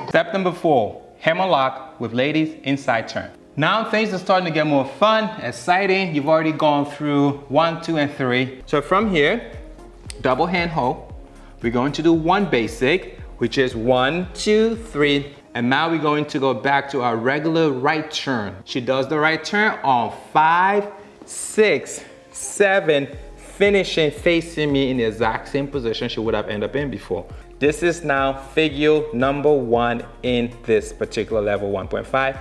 Step number 4, hammerlock with ladies inside turn. Now things are starting to get more fun, exciting. You've already gone through 1, 2, and 3. So from here, double hand hold. We're going to do one basic, which is 1, 2, 3. And now we're going to go back to our regular right turn. She does the right turn on 5, 6, 7, finishing facing me in the exact same position she would have ended up in before. This is now figure number 1 in this particular level 1.5.